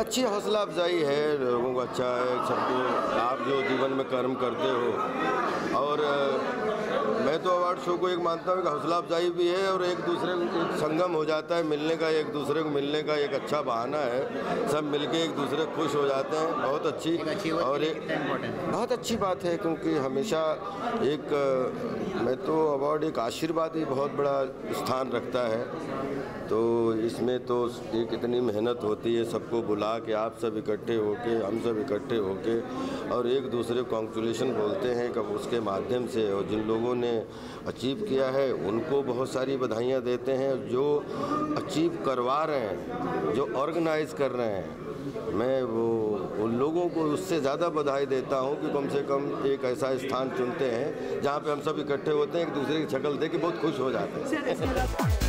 अच्छी हौसला अफजाई है, लोगों को अच्छा है, सबको आप जो जीवन में कर्म करते हो। और मैं तो अवार्ड शो को एक मानता हूँ कि हौसला अफजाई भी है और एक दूसरे को संगम हो जाता है, मिलने का, एक दूसरे को मिलने का एक अच्छा बहाना है। सब मिलके एक दूसरे को खुश हो जाते हैं। बहुत अच्छी और एक बहुत अच्छी बात है, क्योंकि हमेशा एक मैं तो अवार्ड एक आशीर्वाद ही बहुत बड़ा स्थान रखता है। तो इसमें तो एक इतनी मेहनत होती है, सबको बुला के आप सब इकट्ठे होके, हम सब इकट्ठे होके और एक दूसरे को कॉन्ग्रेचुलेशन बोलते हैं कब उसके माध्यम से, और जिन लोगों ने अचीव किया है उनको बहुत सारी बधाइयाँ देते हैं। जो अचीव करवा रहे हैं, जो ऑर्गेनाइज कर रहे हैं, मैं वो उन लोगों को उससे ज़्यादा बधाई देता हूँ कि कम से कम एक ऐसा स्थान चुनते हैं जहाँ पे हम सब इकट्ठे होते हैं, एक दूसरे की शक्ल देख के बहुत खुश हो जाते हैं।